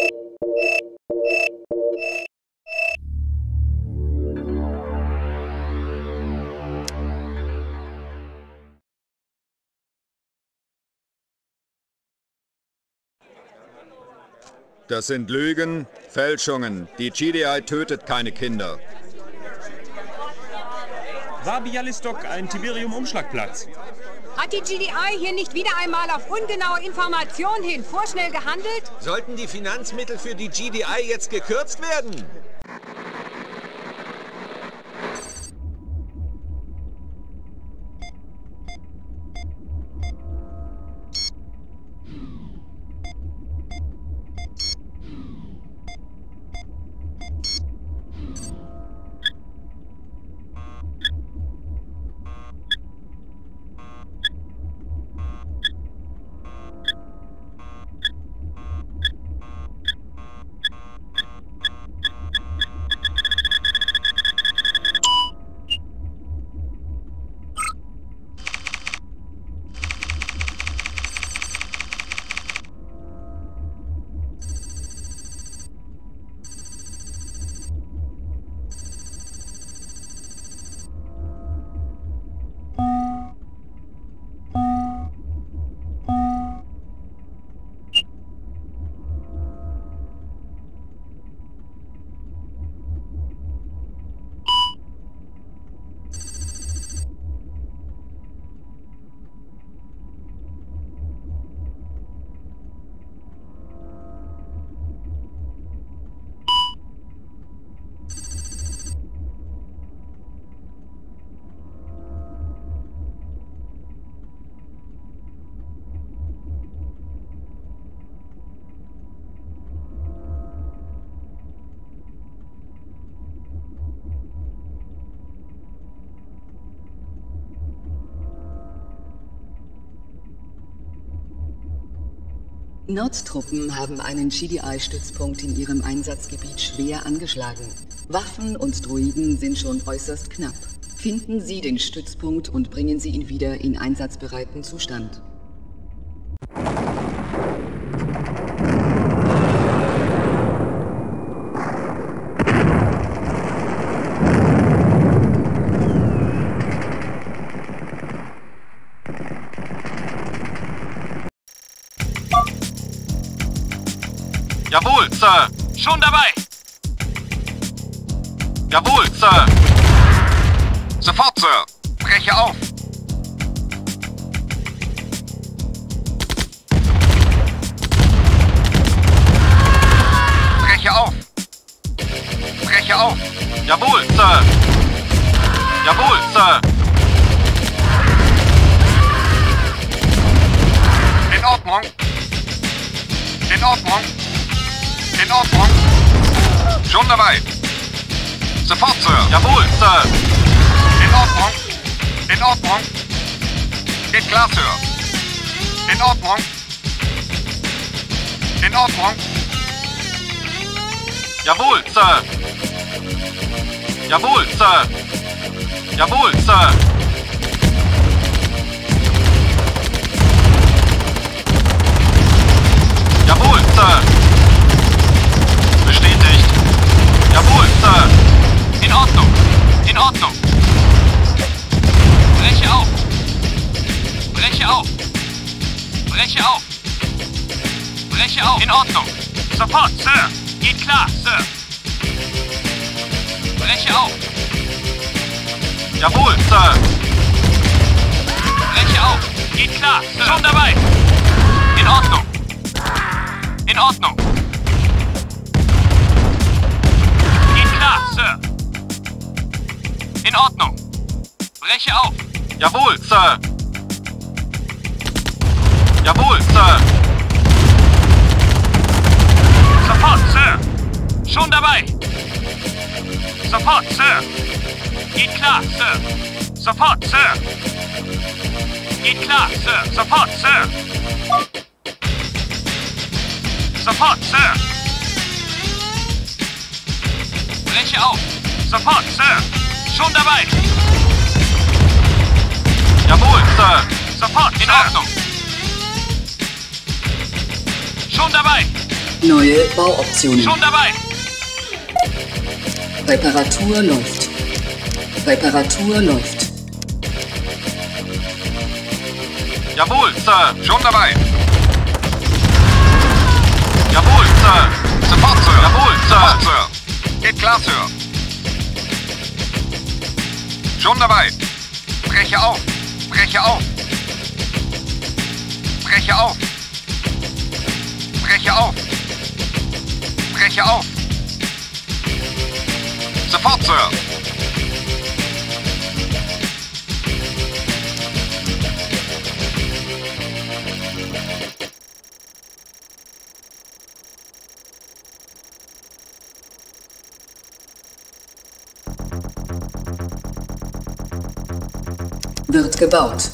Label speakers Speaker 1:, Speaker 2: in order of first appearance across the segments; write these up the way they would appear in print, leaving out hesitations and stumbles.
Speaker 1: Das sind Lügen, Fälschungen. Die GDI tötet keine Kinder.
Speaker 2: War Bialystok ein Tiberium-Umschlagplatz?
Speaker 3: Hat die GDI hier nicht wieder einmal auf ungenaue Informationen hin vorschnell gehandelt?
Speaker 4: Sollten die Finanzmittel für die GDI jetzt gekürzt werden?
Speaker 5: Nordtruppen haben einen GDI-Stützpunkt in ihrem Einsatzgebiet schwer angeschlagen. Waffen und Droiden sind schon äußerst knapp. Finden Sie den Stützpunkt und bringen Sie ihn wieder in einsatzbereiten Zustand.
Speaker 6: Jawohl, Sir. Schon dabei. Jawohl, Sir. Sofort, Sir. Breche auf. Breche auf. Breche auf. Jawohl, Sir. Jawohl, Sir. In Ordnung. In Ordnung. In Ordnung. Schon dabei. Sofort, Sir. Jawohl, Sir. In Ordnung. In Ordnung. Geht klar, Sir. In Ordnung. In Ordnung. Jawohl, Sir. Jawohl, Sir. Jawohl, Sir. Jawohl, Sir. Bestätigt. Jawohl, Sir. In Ordnung. In Ordnung. Breche auf. Breche auf. Breche auf. Breche auf. In Ordnung. Sofort, Sir. Geht klar, Sir. Breche auf. Jawohl, Sir. Breche auf. Geht klar, Sir. Schon dabei. In Ordnung. In Ordnung. Geht klar, Sir. In Ordnung. Breche auf. Jawohl, Sir. Jawohl, Sir. Sofort, Sir. Schon dabei. Sofort, Sir. Geht klar, Sir. Sofort, Sir. Geht klar, Sir. Sofort, Sir. Sofort, Sir. Breche auf. Sofort, Sir. Schon dabei. Jawohl, Sir. Sofort, in Ordnung. Schon dabei.
Speaker 5: Neue Bauoptionen.
Speaker 6: Schon dabei.
Speaker 5: Reparatur läuft. Reparatur läuft.
Speaker 6: Jawohl, Sir. Schon dabei. Jawohl, Sir. Sofort, Sir. Jawohl, Sir. Sir. Geht klar, Sir. Schon dabei. Breche auf. Breche auf. Breche auf. Breche auf. Breche auf. Sofort, Sir.
Speaker 5: Wird gebaut.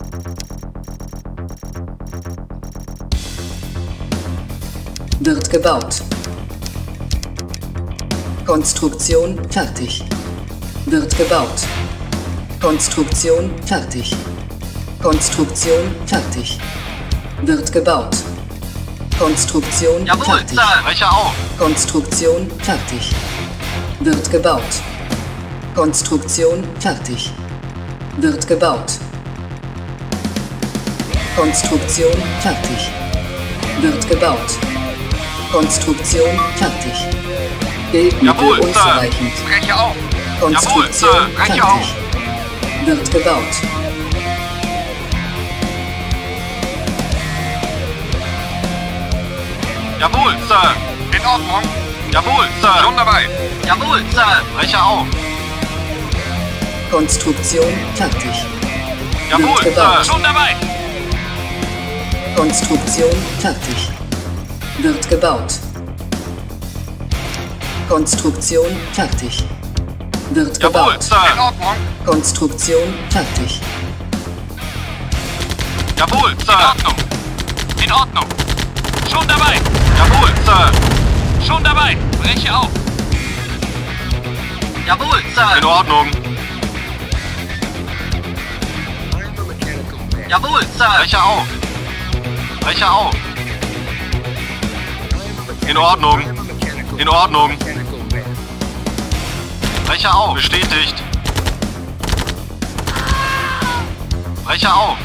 Speaker 5: Wird gebaut. Konstruktion fertig. Wird gebaut. Konstruktion fertig. Konstruktion fertig. Wird gebaut. Konstruktion
Speaker 6: Jawohl,
Speaker 5: fertig.
Speaker 6: Sir. Breche auf.
Speaker 5: Konstruktion fertig. Wird gebaut. Konstruktion fertig. Wird gebaut. Konstruktion fertig. Wird gebaut. Konstruktion fertig. Bildmittel
Speaker 6: Jawohl, Sir.
Speaker 5: unzureichend.
Speaker 6: Breche auf. Jawohl,
Speaker 5: Konstruktion
Speaker 6: Sir. Breche
Speaker 5: fertig.
Speaker 6: auf.
Speaker 5: Wird gebaut.
Speaker 6: Jawohl, Sir. In Ordnung. Jawohl, Sir. Schon dabei. Jawohl, Sir. Breche auf.
Speaker 5: Konstruktion fertig.
Speaker 6: Jawohl,
Speaker 5: Wird gebaut.
Speaker 6: Sir. Schon dabei.
Speaker 5: Konstruktion fertig. Wird gebaut. Konstruktion fertig. Wird
Speaker 6: Jawohl,
Speaker 5: gebaut.
Speaker 6: Sir. In Ordnung.
Speaker 5: Konstruktion fertig.
Speaker 6: Jawohl, Sir. In Ordnung. In Ordnung. Schon dabei. Jawohl, Sir. Schon dabei. Breche auf. Jawohl, Sir. In Ordnung. Jawohl, Sir. Breche auf. Breche auf. In Ordnung. In Ordnung. Breche auf. Bestätigt. Breche auf.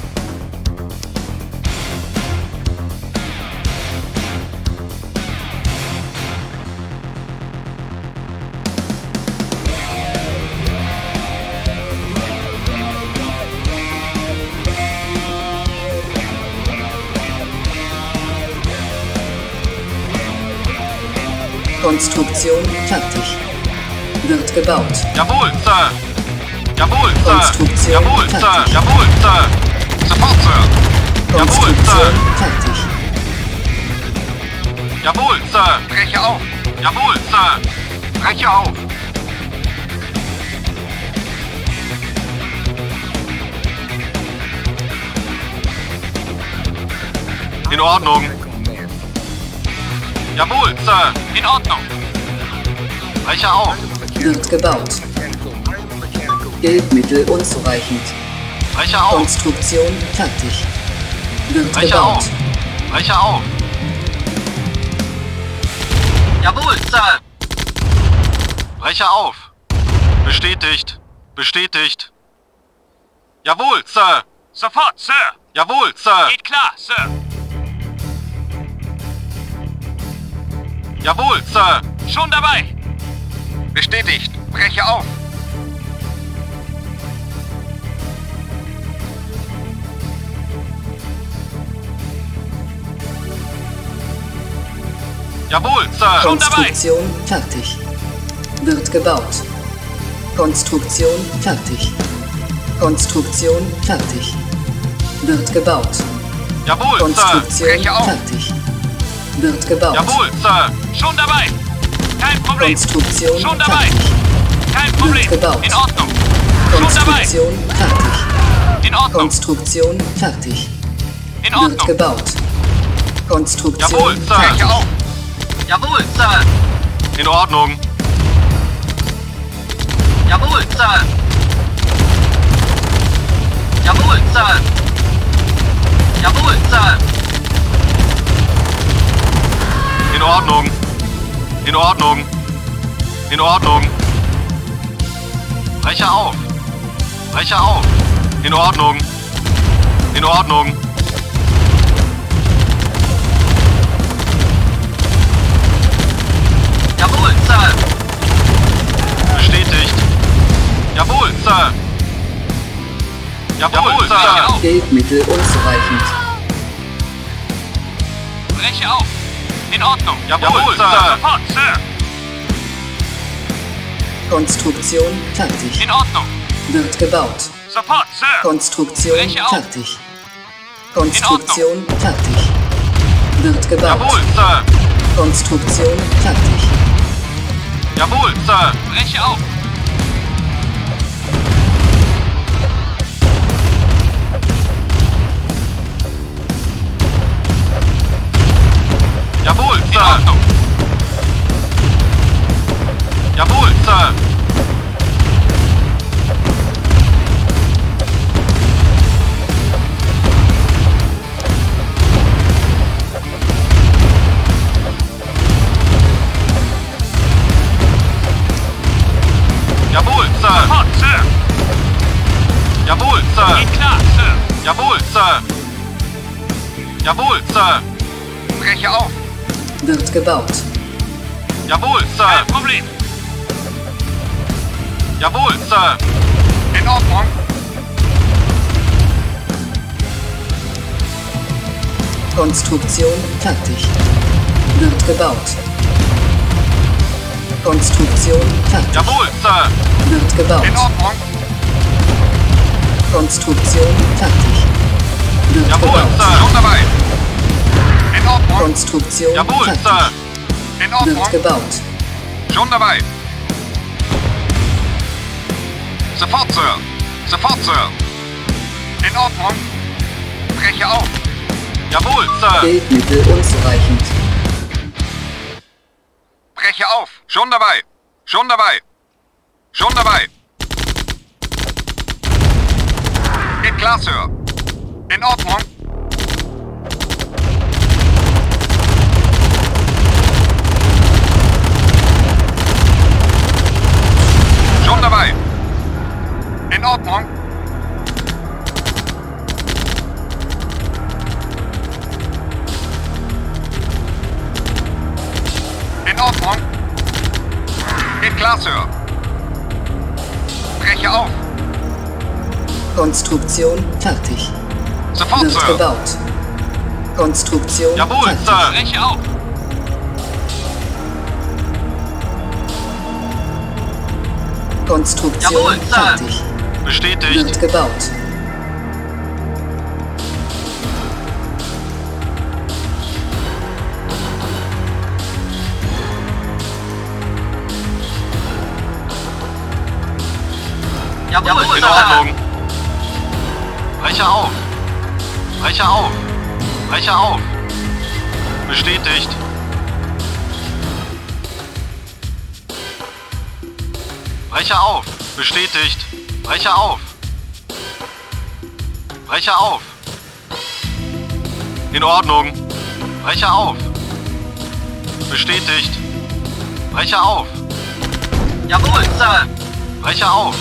Speaker 5: Konstruktion fertig. Wird gebaut.
Speaker 6: Jawohl, Sir. Jawohl, Sir.
Speaker 5: Konstruktion
Speaker 6: Jawohl, Sir.
Speaker 5: fertig.
Speaker 6: Jawohl, Sir. Sofort, Sir. Jawohl,
Speaker 5: Konstruktion
Speaker 6: Sir.
Speaker 5: fertig.
Speaker 6: Jawohl, Sir. Breche auf. Jawohl, Sir. Breche auf. In Ordnung. Jawohl, Sir. In Ordnung. Breche auf.
Speaker 5: Wird gebaut. Bildmittel unzureichend.
Speaker 6: Breche auf.
Speaker 5: Konstruktion fertig. Wird
Speaker 6: Breche
Speaker 5: gebaut.
Speaker 6: auf. Breche auf. Jawohl, Sir. Breche auf. Bestätigt. Bestätigt. Jawohl, Sir. Sofort, Sir. Jawohl, Sir. Geht klar, Sir. Jawohl, Sir. Schon dabei. Bestätigt. Breche auf. Jawohl, Sir. Schon dabei.
Speaker 5: Konstruktion fertig. Wird gebaut. Konstruktion fertig. Konstruktion fertig. Wird gebaut.
Speaker 6: Jawohl, Sir.
Speaker 5: Konstruktion
Speaker 6: Breche auf.
Speaker 5: fertig. Wird gebaut.
Speaker 6: Jawohl, Sir. Schon dabei. Kein Problem.
Speaker 5: Konstruktion
Speaker 6: Schon dabei.
Speaker 5: fertig.
Speaker 6: Kein Problem.
Speaker 5: Wird gebaut.
Speaker 6: In Ordnung. Schon dabei.
Speaker 5: Konstruktion fertig.
Speaker 6: In Ordnung.
Speaker 5: Konstruktion fertig.
Speaker 6: In
Speaker 5: Wird
Speaker 6: Ordnung.
Speaker 5: gebaut. Konstruktion
Speaker 6: Jawohl, Sir.
Speaker 5: fertig.
Speaker 6: Breche auf. Jawohl, Sir. In Ordnung. Jawohl, Sir. Jawohl, Sir. Jawohl, Sir. Ordnung. In Ordnung. In Ordnung. Brecher auf. Brecher auf. In Ordnung. In Ordnung. Jawohl, Sir. Bestätigt. Jawohl, Sir. Jawohl, Sir.
Speaker 5: Geldmittel unzureichend.
Speaker 6: Breche auf. In Ordnung. Jawohl, Sir. Sofort, Sir.
Speaker 5: Konstruktion fertig.
Speaker 6: In Ordnung.
Speaker 5: Wird gebaut.
Speaker 6: Sofort, Sir.
Speaker 5: Konstruktion
Speaker 6: Breche auf.
Speaker 5: fertig. Konstruktion fertig. Wird gebaut.
Speaker 6: Jawohl, Sir.
Speaker 5: Konstruktion fertig.
Speaker 6: Jawohl, Sir. Breche auf. Jawohl, Sir. In Ordnung. Jawohl, Sir. Jawohl, Sir. Sofort, Sir. Jawohl, Sir. Geht klar, Sir. Jawohl, Sir. Jawohl, Sir. Breche auf.
Speaker 5: Wird gebaut.
Speaker 6: Jawohl, Sir. Kein Problem. Jawohl, Sir. In Ordnung.
Speaker 5: Konstruktion fertig. Wird gebaut. Konstruktion fertig.
Speaker 6: Jawohl, Sir.
Speaker 5: Wird gebaut.
Speaker 6: In Ordnung.
Speaker 5: Konstruktion fertig. Wird
Speaker 6: Jawohl,
Speaker 5: gebaut.
Speaker 6: Sir. Schon dabei. In Ordnung.
Speaker 5: Konstruktion
Speaker 6: Jawohl,
Speaker 5: fertig.
Speaker 6: Sir. In Ordnung.
Speaker 5: Wird gebaut.
Speaker 6: Schon dabei. Sofort, Sir. Sofort, Sir. In Ordnung. Breche auf. Jawohl, Sir.
Speaker 5: Geldmittel unzureichend.
Speaker 6: Breche auf. Schon dabei. Schon dabei. Schon dabei. Geht klar, Sir. In Ordnung. Schon dabei. In Ordnung. In Ordnung. Geht klar, Sir. Breche auf.
Speaker 5: Konstruktion fertig.
Speaker 6: Sofort,
Speaker 5: Wird
Speaker 6: Sir.
Speaker 5: gebaut. Konstruktion
Speaker 6: Jawohl,
Speaker 5: fertig.
Speaker 6: Sir. Breche auf.
Speaker 5: Konstruktion
Speaker 6: Jawohl, Sir.
Speaker 5: fertig.
Speaker 6: Bestätigt.
Speaker 5: Wird gebaut.
Speaker 6: Jawohl, in Ordnung. Brecher auf. Brecher auf. Brecher auf. Bestätigt. Brecher auf. Bestätigt. Brecher auf. Brecher auf. In Ordnung. Brecher auf. Bestätigt. Brecher auf. Jawohl, Sir. Brecher auf.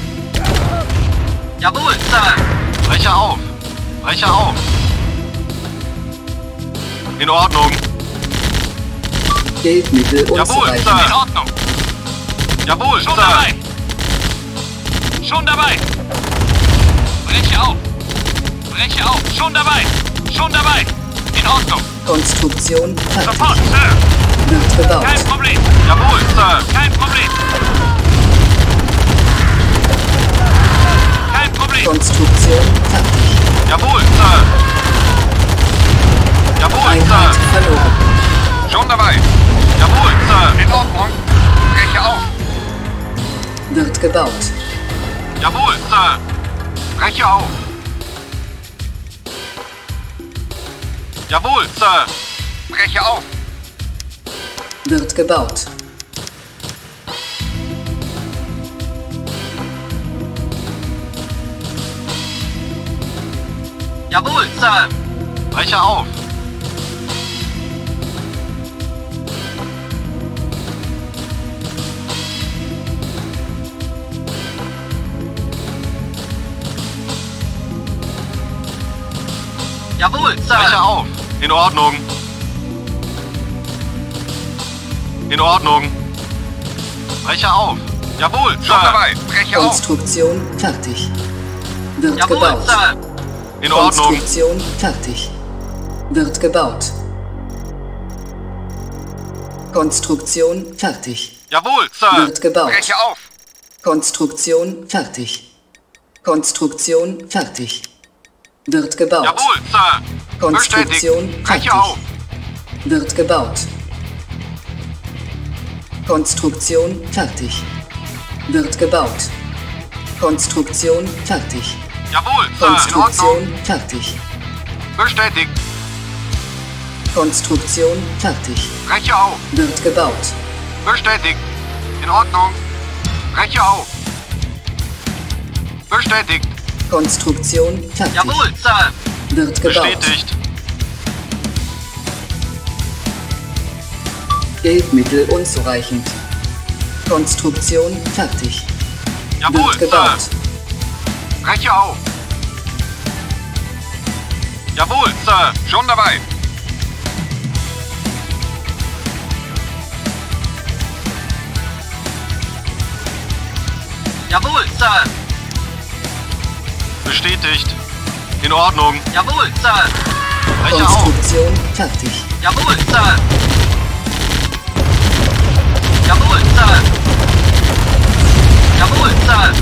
Speaker 6: Jawohl, Sir. Brecher auf. Brecher auf. In Ordnung.
Speaker 5: Geldmittel
Speaker 6: Jawohl,
Speaker 5: unzureichend.
Speaker 6: Sir. In Ordnung. Jawohl, Schon Sir. Dabei. Schon dabei. Breche auf. Breche auf. Schon dabei. Schon dabei. In Ordnung.
Speaker 5: Konstruktion fertig.
Speaker 6: Sofort, Sir.
Speaker 5: Wird gebaut.
Speaker 6: Kein Problem. Jawohl, Sir. Kein Problem. Kein Problem.
Speaker 5: Konstruktion fertig.
Speaker 6: Jawohl, Sir. Jawohl,
Speaker 5: Einheit
Speaker 6: Sir.
Speaker 5: verloren.
Speaker 6: Schon dabei. Jawohl, Sir. In Ordnung. Breche auf.
Speaker 5: Wird gebaut.
Speaker 6: Jawohl, Sir. Breche auf. Jawohl, Sir. Breche auf.
Speaker 5: Wird gebaut.
Speaker 6: Jawohl, Sir. Breche auf. Jawohl, Sir. Breche auf. In Ordnung. In Ordnung. Breche auf. Jawohl, Sir. Schon dabei. Breche auf.
Speaker 5: Konstruktion fertig. Wird
Speaker 6: Jawohl,
Speaker 5: gebaut.
Speaker 6: Sir. In Ordnung.
Speaker 5: Konstruktion fertig. Wird gebaut. Konstruktion fertig.
Speaker 6: Jawohl, Sir.
Speaker 5: Wird gebaut.
Speaker 6: Breche auf.
Speaker 5: Konstruktion fertig. Konstruktion fertig. Wird gebaut.
Speaker 6: Jawohl, Sir.
Speaker 5: Konstruktion
Speaker 6: Bestätigt.
Speaker 5: fertig.
Speaker 6: Breche auf.
Speaker 5: Wird gebaut. Konstruktion fertig. Wird gebaut. Konstruktion fertig.
Speaker 6: Jawohl, Sir. In
Speaker 5: Konstruktion
Speaker 6: Ordnung.
Speaker 5: fertig.
Speaker 6: Bestätigt.
Speaker 5: Konstruktion fertig.
Speaker 6: Breche auf.
Speaker 5: Wird gebaut.
Speaker 6: Bestätigt. In Ordnung. Breche auf. Bestätigt.
Speaker 5: Konstruktion fertig.
Speaker 6: Jawohl, Sir.
Speaker 5: Wird gebaut.
Speaker 6: Bestätigt.
Speaker 5: Geldmittel unzureichend. Konstruktion fertig.
Speaker 6: Jawohl,
Speaker 5: Wird gebaut.
Speaker 6: Sir. Breche auf. Jawohl, Sir. Schon dabei. Jawohl, Sir. Bestätigt. In Ordnung. Jawohl, Sir. Breche auf.
Speaker 5: Konstruktion fertig.
Speaker 6: Jawohl, Sir. Jawohl, Sir. Jawohl, Sir.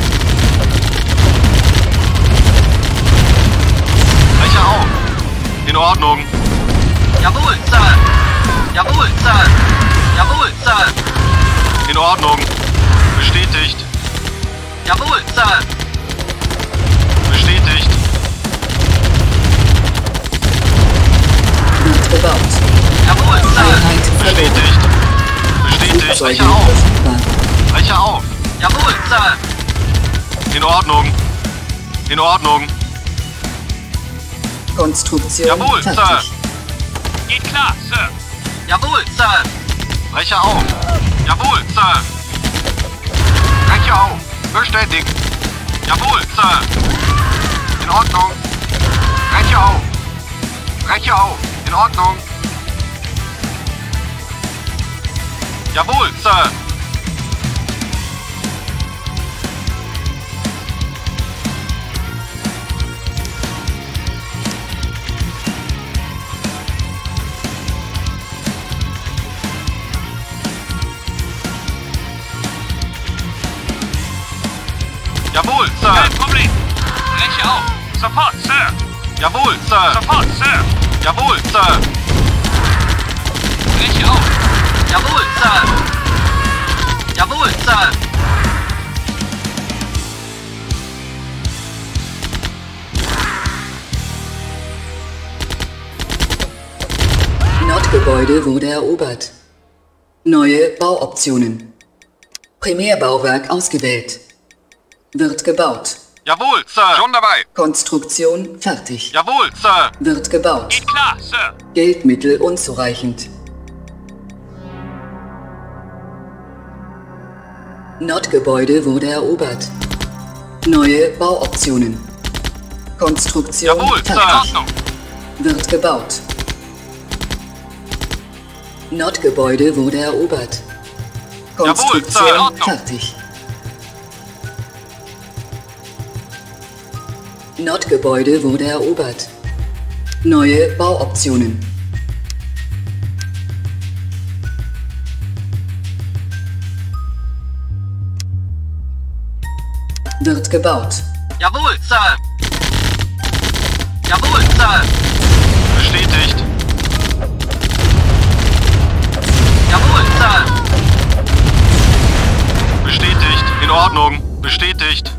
Speaker 6: Breche auf. In Ordnung. Jawohl, Sir. Jawohl, Sir. Jawohl, Sir. In Ordnung. Bestätigt. Jawohl, Sir. Bestätigt.
Speaker 5: Wird gebaut.
Speaker 6: Jawohl, Sir.
Speaker 5: Einheit verloren.
Speaker 6: Bestätigt. Bestätigt.
Speaker 5: Flugzeuge
Speaker 6: Breche auf.
Speaker 5: verfügbar.
Speaker 6: Breche auf. Jawohl, Sir. In Ordnung. In Ordnung.
Speaker 5: Konstruktion
Speaker 6: Jawohl,
Speaker 5: fertig.
Speaker 6: Sir. Geht klar, Sir. Jawohl, Sir. Breche auf. Jawohl, Sir. Breche auf. Bestätigt. Jawohl, Sir. In Ordnung. Breche auf. Breche auf. In Ordnung. Jawohl, Sir. Jawohl, Sir. Kein Problem. Breche auf. Sofort, Sir. Jawohl, Sir. Sofort, Sir. Jawohl, Sir. Breche auf. Jawohl, Sir. Jawohl, Sir.
Speaker 5: Nordgebäude wurde erobert. Neue Bauoptionen. Primärbauwerk ausgewählt. Wird gebaut.
Speaker 6: Jawohl, Sir. Schon dabei.
Speaker 5: Konstruktion fertig.
Speaker 6: Jawohl, Sir.
Speaker 5: Wird gebaut.
Speaker 6: Geht klar, Sir.
Speaker 5: Geldmittel unzureichend. Nordgebäude wurde erobert. Neue Bauoptionen. Konstruktion
Speaker 6: Jawohl, Sir. In
Speaker 5: fertig.
Speaker 6: Ordnung.
Speaker 5: Wird gebaut. Nordgebäude wurde erobert.
Speaker 6: Jawohl, Sir. In
Speaker 5: Konstruktion
Speaker 6: Ordnung.
Speaker 5: fertig. Nordgebäude wurde erobert. Neue Bauoptionen. Wird gebaut.
Speaker 6: Jawohl, Sir. Jawohl, Sir. Bestätigt. Jawohl, Sir. Bestätigt. In Ordnung. Bestätigt.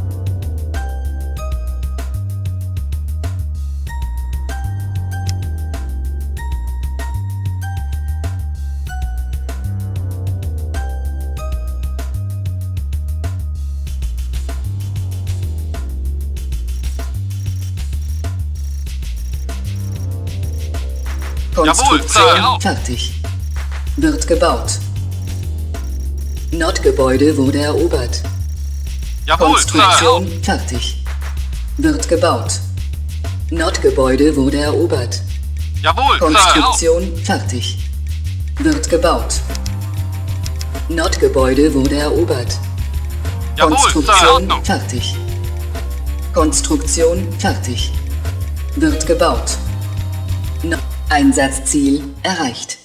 Speaker 5: Konstruktion
Speaker 6: Jawohl,
Speaker 5: fertig. Wird gebaut. Nordgebäude wurde erobert.
Speaker 6: Jawohl, Sir.
Speaker 5: Konstruktion fertig. Wird gebaut. Nordgebäude wurde erobert.
Speaker 6: Jawohl, Sir.
Speaker 5: Konstruktion fertig. Wird gebaut. Nordgebäude wurde erobert.
Speaker 6: Jawohl, Sir. In
Speaker 5: Konstruktion
Speaker 6: Ordnung.
Speaker 5: fertig. Konstruktion fertig. Wird gebaut. Einsatzziel erreicht.